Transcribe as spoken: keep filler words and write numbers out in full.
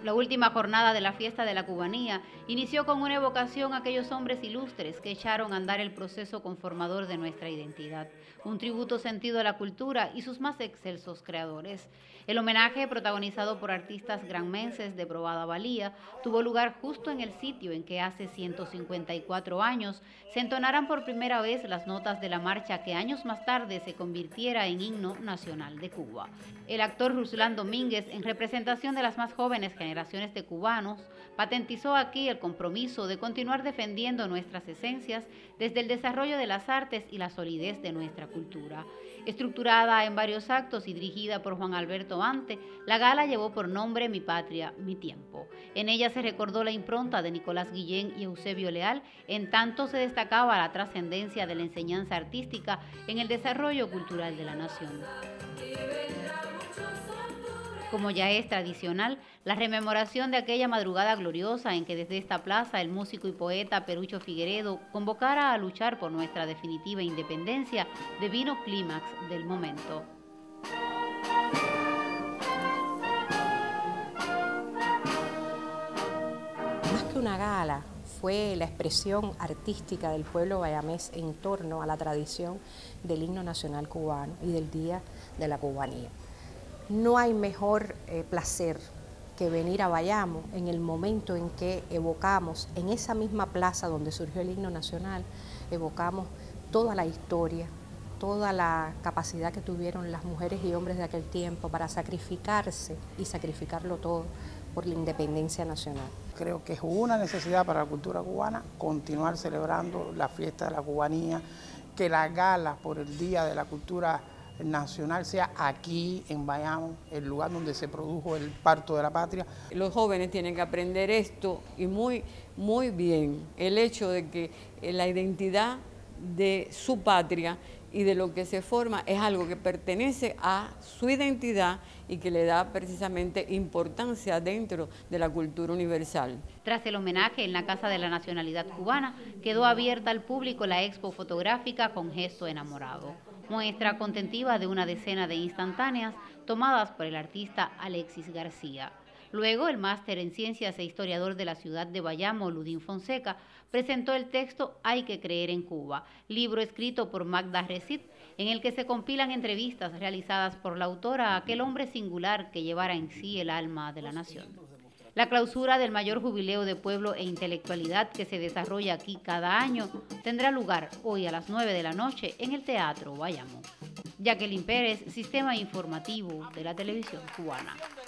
La última jornada de la fiesta de la cubanía inició con una evocación a aquellos hombres ilustres que echaron a andar el proceso conformador de nuestra identidad, un tributo sentido a la cultura y sus más excelsos creadores. El homenaje, protagonizado por artistas granmenses de probada valía, tuvo lugar justo en el sitio en que hace ciento cincuenta y cuatro años se entonaran por primera vez las notas de la marcha que años más tarde se convirtiera en himno nacional de Cuba. El actor Ruslan Domínguez, en representación de las más jóvenes generaciones de cubanos, patentizó aquí el compromiso de continuar defendiendo nuestras esencias desde el desarrollo de las artes y la solidez de nuestra cultura. Estructurada en varios actos y dirigida por Juan Alberto Ante, la gala llevó por nombre Mi Patria, Mi Tiempo. En ella se recordó la impronta de Nicolás Guillén y Eusebio Leal, en tanto se destacaba la trascendencia de la enseñanza artística en el desarrollo cultural de la nación. Como ya es tradicional, la rememoración de aquella madrugada gloriosa en que desde esta plaza el músico y poeta Perucho Figueredo convocara a luchar por nuestra definitiva independencia devino clímax del momento. Más que una gala, fue la expresión artística del pueblo bayamés en torno a la tradición del himno nacional cubano y del Día de la Cubanía. No hay mejor eh, placer que venir a Bayamo en el momento en que evocamos, en esa misma plaza donde surgió el himno nacional, evocamos toda la historia, toda la capacidad que tuvieron las mujeres y hombres de aquel tiempo para sacrificarse y sacrificarlo todo por la independencia nacional. Creo que es una necesidad para la cultura cubana continuar celebrando la fiesta de la cubanía, que la gala por el Día de la Cultura Nacional sea aquí en Bayamo, el lugar donde se produjo el parto de la patria. Los jóvenes tienen que aprender esto y muy, muy bien, el hecho de que la identidad de su patria y de lo que se forma es algo que pertenece a su identidad y que le da precisamente importancia dentro de la cultura universal. Tras el homenaje en la Casa de la Nacionalidad Cubana, quedó abierta al público la expo fotográfica Con Gesto Enamorado, muestra contentiva de una decena de instantáneas tomadas por el artista Alexis García. Luego, el máster en Ciencias e historiador de la ciudad de Bayamo, Ludín Fonseca, presentó el texto Hay que creer en Cuba, libro escrito por Magda Recit, en el que se compilan entrevistas realizadas por la autora a aquel hombre singular que llevara en sí el alma de la nación. La clausura del mayor jubileo de pueblo e intelectualidad que se desarrolla aquí cada año tendrá lugar hoy a las nueve de la noche en el Teatro Bayamo. Jacqueline Pérez, Sistema Informativo de la Televisión Cubana.